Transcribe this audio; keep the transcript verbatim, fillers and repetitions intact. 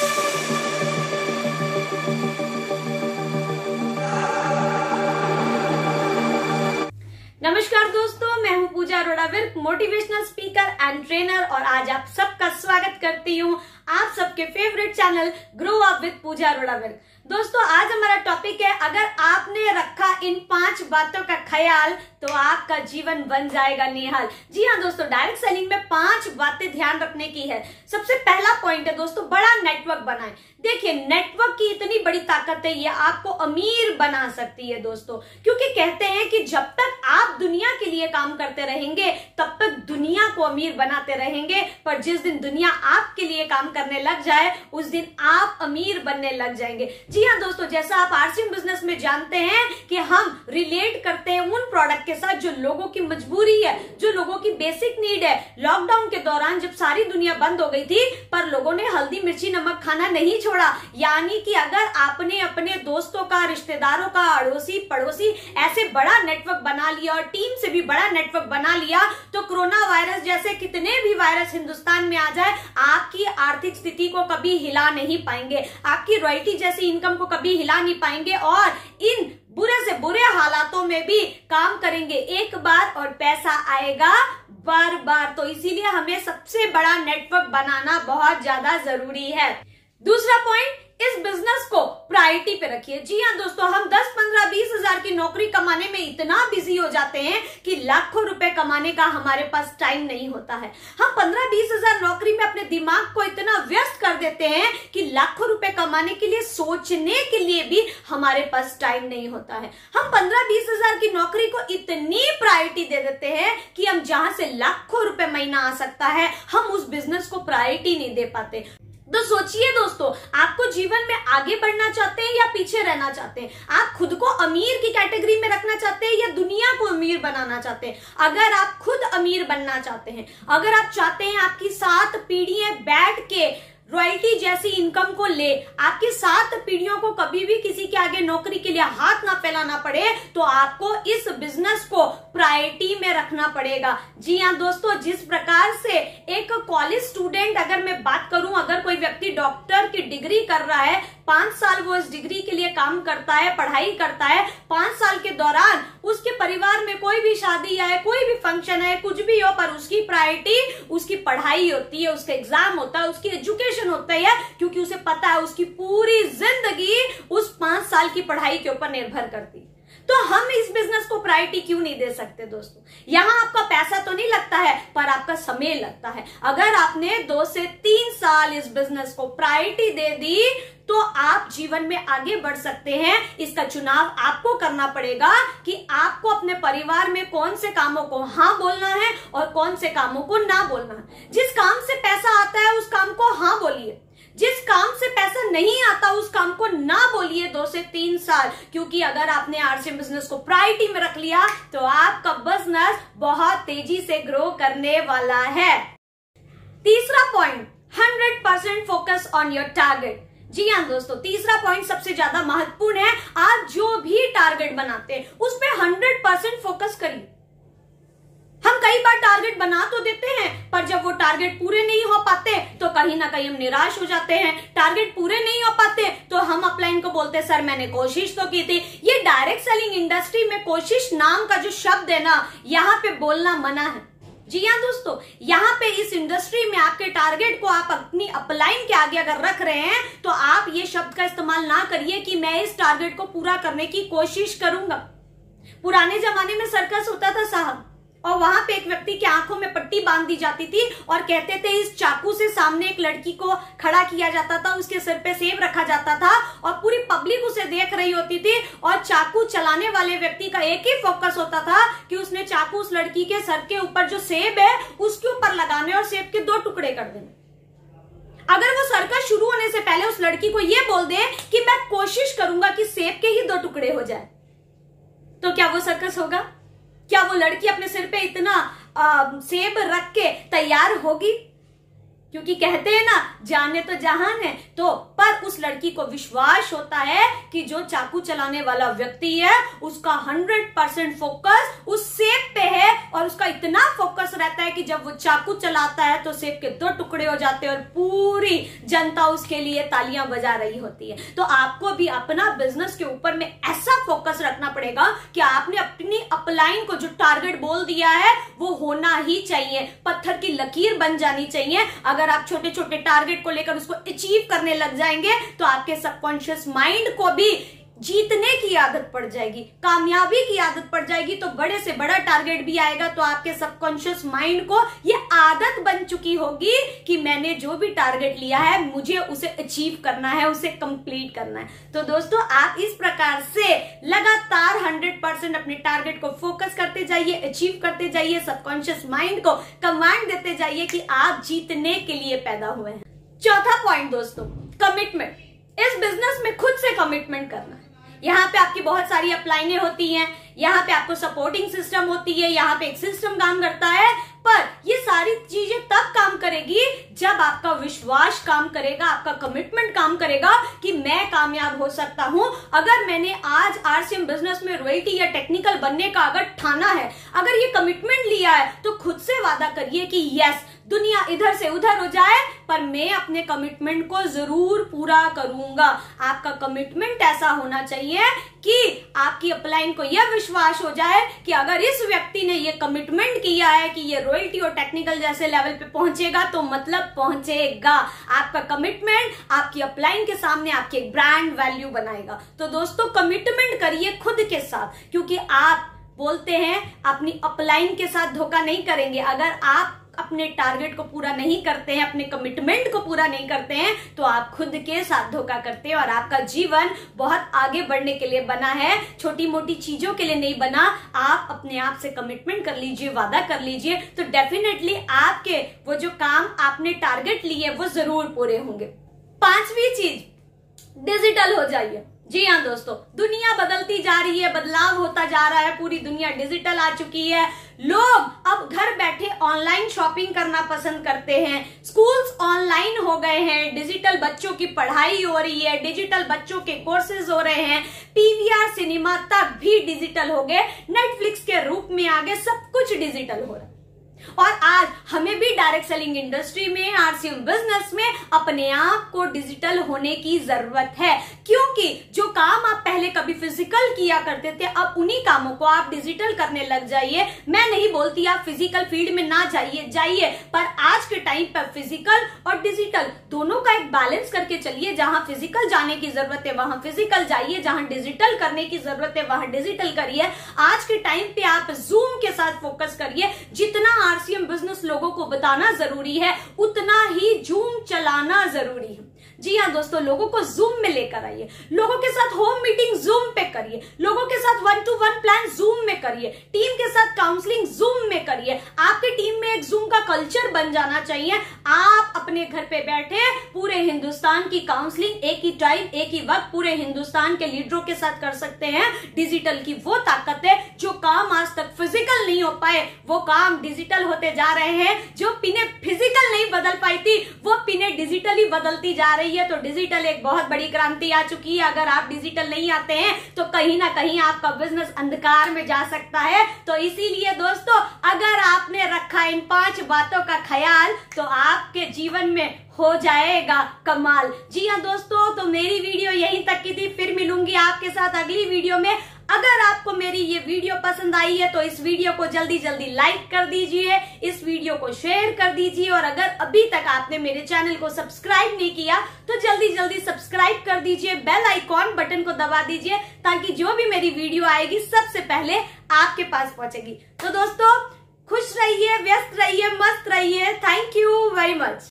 नमस्कार दोस्तों, मैं हूं Pooja Arora Virk, motivational speaker and trainer, और आज आप सबका स्वागत करती हूं आप सबके favourite channel grow up with Pooja Arora Virk. दोस्तों, आज हमारा टॉपिक है, अगर आपने रखा इन पांच बातों का ख्याल तो आपका जीवन बन जाएगा निहाल। जी हाँ दोस्तों, डायरेक्ट सेलिंग में पांच बातें ध्यान रखने की है। सबसे पहला पॉइंट है दोस्तों, बड़ा नेटवर्क बनाएं। देखिए, नेटवर्क की इतनी बड़ी ताकत है, ये आपको अमीर बना सकती है दोस्तों, क्योंकि कहते हैं कि जब तक आप दुनिया के लिए काम करते रहेंगे तब तक दुनिया को अमीर बनाते रहेंगे, पर जिस दिन दुनिया आपके लिए काम करने लग जाए उस दिन आप अमीर बनने लग जाएंगे। जी हाँ दोस्तों, जैसा आप आरसीएम बिजनेस में जानते हैं कि हम रिलेट करते हैं उन प्रोडक्ट के साथ जो लोगों की मजबूरी है, जो लोगों की बेसिक नीड है। लॉकडाउन के दौरान जब सारी दुनिया बंद हो गई थी, पर लोगों ने हल्दी मिर्ची नमक खाना नहीं छोड़ा। यानी कि अगर आपने अपने दोस्तों का, रिश्तेदारों का, अड़ोसी पड़ोसी ऐसे बड़ा नेटवर्क बना लिया और टीम से भी बड़ा नेटवर्क बना लिया, तो कोरोना वायरस जैसे कितने भी वायरस हिंदुस्तान में आ जाए, आपकी आर्थिक स्थिति को कभी हिला नहीं पाएंगे, आपकी रॉयल्टी जैसी इनकम को कभी हिला नहीं पाएंगे, और इन बुरे से बुरे हालातों में भी काम करेंगे एक बार और पैसा आएगा बार बार। तो इसीलिए हमें सबसे बड़ा नेटवर्क बनाना बहुत ज्यादा जरूरी है। दूसरा पॉइंट, इस बिजनेस को प्रायोरिटी पे रखिए। जी हाँ दोस्तों, हम दस पंद्रह बीस हजार की नौकरी कमाने में इतना बिजी हो जाते हैं कि लाखों रुपए कमाने का हमारे पास टाइम नहीं होता है। हम पंद्रह बीस हजार नौकरी में अपने दिमाग को इतना व्यस्त कर देते हैं कि लाखों रुपए कमाने के लिए सोचने के लिए भी हमारे पास टाइम नहीं होता है। हम पंद्रह बीस हजार की नौकरी को इतनी प्रायोरिटी दे देते हैं कि हम जहां से लाखों रुपए महीना आ सकता है, हम उस बिजनेस को प्रायोरिटी नहीं दे पाते। तो सोचिए दोस्तों, आपको जीवन में आगे बढ़ना चाहते हैं या पीछे रहना चाहते हैं? आप खुद को अमीर की कैटेगरी में रखना चाहते हैं या दुनिया को अमीर बनाना चाहते हैं? अगर आप खुद अमीर बनना चाहते हैं, अगर आप चाहते हैं आपकी सात पीढ़ियां बैठ के रॉयल्टी जैसी इनकम को ले, आपकी सात पीढ़ियों को कभी भी किसी के आगे नौकरी के लिए हाथ ना फैलाना पड़े, तो आपको इस बिजनेस को प्रायोरिटी में रखना पड़ेगा। जी हाँ दोस्तों, जिस प्रकार से एक कॉलेज स्टूडेंट, अगर मैं बात करूं, अगर कोई व्यक्ति डॉक्टर की डिग्री कर रहा है, पांच साल वो इस डिग्री के लिए काम करता है, पढ़ाई करता है, पांच साल के दौरान उसके परिवार में कोई भी शादी है, कोई भी फंक्शन है, कुछ भी हो, पर उसकी प्रायोरिटी उसकी पढ़ाई होती है, उसका एग्जाम होता है, उसकी एजुकेशन होता है, क्योंकि उसे पता है उसकी पूरी जिंदगी उस पांच साल की पढ़ाई के ऊपर निर्भर करती है। तो हम इस बिजनेस को प्रायोरिटी क्यों नहीं दे सकते दोस्तों? यहां आपका पैसा तो नहीं लगता है, पर आपका समय लगता है। अगर आपने दो से तीन साल इस बिजनेस को प्रायोरिटी दे दी तो आप जीवन में आगे बढ़ सकते हैं। इसका चुनाव आपको करना पड़ेगा कि आपको अपने परिवार में कौन से कामों को हाँ बोलना है और कौन से कामों को ना बोलना है। जिस काम से पैसा आता है उस काम को हाँ बोलिए, जिस काम से पैसा नहीं आता उस काम को ना बोलिए दो से तीन साल, क्योंकि अगर आपने आरसीएम बिजनेस को प्रायोरिटी में रख लिया तो आपका बिजनेस बहुत तेजी से ग्रो करने वाला है। तीसरा point, hundred percent focus on your target. जी हाँ दोस्तों, तीसरा पॉइंट सबसे ज्यादा महत्वपूर्ण है। आप जो भी टारगेट बनाते हैं उस पर हंड्रेड परसेंट फोकस करिए। हम कई बार टारगेट बना तो देते हैं, पर जब वो टारगेट पूरे नहीं हो पाते तो कहीं ना कहीं हम निराश हो जाते हैं। टारगेट पूरे नहीं हो पाते तो हम अपलाइन को बोलते हैं, सर मैंने कोशिश तो की थी। ये डायरेक्ट सेलिंग इंडस्ट्री में कोशिश नाम का जो शब्द है ना, यहाँ पे बोलना मना है। जी हाँ दोस्तों, यहाँ पे इस इंडस्ट्री में आपके टारगेट को आप अपनी अपलाइन के आगे अगर रख रहे हैं तो आप ये शब्द का इस्तेमाल ना करिए कि मैं इस टारगेट को पूरा करने की कोशिश करूंगा। पुराने जमाने में सर्कस होता था साहब, और वहां पे एक व्यक्ति की आंखों में पट्टी बांध दी जाती थी और कहते थे इस चाकू से सामने एक लड़की को खड़ा किया जाता था, उसके सिर पे सेब रखा जाता था और पूरी पब्लिक उसे देख रही होती थी, और चाकू चलाने वाले व्यक्ति का एक ही फोकस होता था कि उसने चाकू उस लड़की के सर के ऊपर जो सेब है उसके ऊपर लगाने और सेब के दो टुकड़े कर देने। अगर वो सर्कस शुरू होने से पहले उस लड़की को यह बोल दे कि मैं कोशिश करूंगा कि सेब के ही दो टुकड़े हो जाए, तो क्या वो सर्कस होगा? क्या वो लड़की अपने सिर पे इतना आ, सेब रख के तैयार होगी? क्योंकि कहते हैं ना, जाने तो जहान है, तो पर उस लड़की को विश्वास होता है कि जो चाकू चलाने वाला व्यक्ति है उसका हंड्रेड परसेंट फोकस उस सेब पे है, और उसका इतना फोकस रहता है कि जब वो चाकू चलाता है तो सेब के दो टुकड़े हो जाते हैं और पूरी जनता उसके लिए तालियां बजा रही होती है। तो आपको भी अपना बिजनेस के ऊपर में ऐसा फोकस रखना पड़ेगा कि आपने अपनी अपलाइन को जो टारगेट बोल दिया है वो होना ही चाहिए, पत्थर की लकीर बन जानी चाहिए। अगर अगर आप छोटे छोटे टारगेट को लेकर उसको अचीव करने लग जाएंगे तो आपके सबकॉन्शियस माइंड को भी जीतने की आदत पड़ जाएगी, कामयाबी की आदत पड़ जाएगी, तो बड़े से बड़ा टारगेट भी आएगा तो आपके सबकॉन्शियस माइंड को ये आदत बन चुकी होगी कि मैंने जो भी टारगेट लिया है मुझे उसे अचीव करना है, उसे कंप्लीट करना है। तो दोस्तों, आप इस प्रकार से लगातार हंड्रेड परसेंट अपने टारगेट को फोकस करते जाइए, अचीव करते जाइए, सबकॉन्शियस माइंड को कमांड देते जाइए कि आप जीतने के लिए पैदा हुए हैं। चौथा पॉइंट दोस्तों, कमिटमेंट। इस बिजनेस में खुद से कमिटमेंट करना है। यहाँ पे आपकी बहुत सारी अपलाइनें होती हैं, यहाँ पे आपको सपोर्टिंग सिस्टम होती है, यहाँ पे एक सिस्टम काम करता है, पर ये सारी चीजें तब काम करेगी जब आपका विश्वास काम करेगा, आपका कमिटमेंट काम करेगा कि मैं कामयाब हो सकता हूं। अगर मैंने आज आरसीएम बिजनेस में रॉयल्टी या टेक्निकल बनने का अगर ठाना है, अगर ये कमिटमेंट लिया है, तो खुद से वादा करिए कि यस, दुनिया इधर से उधर हो जाए पर मैं अपने कमिटमेंट को जरूर पूरा करूंगा। आपका कमिटमेंट ऐसा होना चाहिए कि आपकी अपलाइन को यह विश्वास हो जाए कि अगर इस व्यक्ति ने यह कमिटमेंट किया है कि ये रॉयल्टी और टेक्निकल जैसे लेवल पे पहुंचेगा तो मतलब पहुंचेगा। आपका कमिटमेंट आपकी अपलाइन के सामने आपकी एक ब्रांड वैल्यू बनाएगा। तो दोस्तों, कमिटमेंट करिए खुद के साथ, क्योंकि आप बोलते हैं अपनी अपलाइन के साथ धोखा नहीं करेंगे। अगर आप अपने टारगेट को पूरा नहीं करते हैं, अपने कमिटमेंट को पूरा नहीं करते हैं, तो आप खुद के साथ धोखा करते हैं। और आपका जीवन बहुत आगे बढ़ने के लिए बना है, छोटी मोटी चीजों के लिए नहीं बना। आप अपने आप से कमिटमेंट कर लीजिए, वादा कर लीजिए, तो डेफिनेटली आपके वो जो काम आपने टारगेट लिए वो जरूर पूरे होंगे। पांचवी चीज, डिजिटल हो जाइए। जी हाँ दोस्तों, दुनिया बदलती जा रही है, बदलाव होता जा रहा है, पूरी दुनिया डिजिटल आ चुकी है। लोग अब घर बैठे ऑनलाइन शॉपिंग करना पसंद करते हैं, स्कूल्स ऑनलाइन हो गए हैं, डिजिटल बच्चों की पढ़ाई हो रही है, डिजिटल बच्चों के कोर्सेज हो रहे हैं, पीवीआर सिनेमा तक भी डिजिटल हो गए, नेटफ्लिक्स के रूप में आगे सब कुछ डिजिटल हो रहा है। और आज हमें भी डायरेक्ट सेलिंग इंडस्ट्री में, आरसीएम बिजनेस में अपने आप को डिजिटल होने की जरूरत है, क्योंकि जो काम आप पहले कभी फिजिकल किया करते थे, अब उन्हीं कामों को आप डिजिटल करने लग जाइए। मैं नहीं बोलती आप फिजिकल फील्ड में ना जाइए, जाइए, पर आज के टाइम पर फिजिकल और डिजिटल दोनों का एक बैलेंस करके चलिए। जहां फिजिकल जाने की जरूरत है वहां फिजिकल जाइए, जहां डिजिटल करने की जरूरत है वहां डिजिटल करिए। आज के टाइम पे आप जूम के साथ फोकस करिए। जितना आरसीएम बिजनेस लोगों को बताना जरूरी है, उतना ही जूम चलाना जरूरी है। जी हाँ दोस्तों, लोगों को जूम में लेकर आइए, लोगों के साथ होम मीटिंग जूम पे करिए, लोगों के साथ one to one plan zoom में करिए, टीम के साथ काउंसलिंग जूम में करिए। आपके टीम में एक जूम का कल्चर बन जाना चाहिए। आप अपने घर पे बैठे पूरे हिंदुस्तान की काउंसलिंग एक ही टाइम, एक ही वक्त पूरे हिंदुस्तान के लीडरों के साथ कर सकते हैं। डिजिटल की वो ताकत है, जो काम आज तक फिजिकल नहीं हो पाए वो काम डिजिटल होते जा रहे हैं। जो पिने फिजिकल नहीं बदल पाई थी वो पिने डिजिटली बदलती जा रही है। तो डिजिटल एक बहुत बड़ी क्रांति आ चुकी है। अगर आप डिजिटल नहीं आते हैं तो कहीं ना कहीं आपका बिजनेस अंधकार में जा सकता है। तो इसीलिए दोस्तों, अगर आपने रखा इन पांच बातों का ख्याल तो आपके जीवन में हो जाएगा कमाल। जी हाँ दोस्तों, तो मेरी वीडियो यहीं तक की थी। फिर मिलूंगी आपके साथ अगली वीडियो में। अगर आपको मेरी ये वीडियो पसंद आई है तो इस वीडियो को जल्दी जल्दी लाइक कर दीजिए, इस वीडियो को शेयर कर दीजिए, और अगर अभी तक आपने मेरे चैनल को सब्सक्राइब नहीं किया तो जल्दी जल्दी सब्सक्राइब कर दीजिए, बेल आइकॉन बटन को दबा दीजिए, ताकि जो भी मेरी वीडियो आएगी सबसे पहले आपके पास पहुंचेगी। तो दोस्तों, खुश रहिए, व्यस्त रहिए, मस्त रहिए। Thank you very much.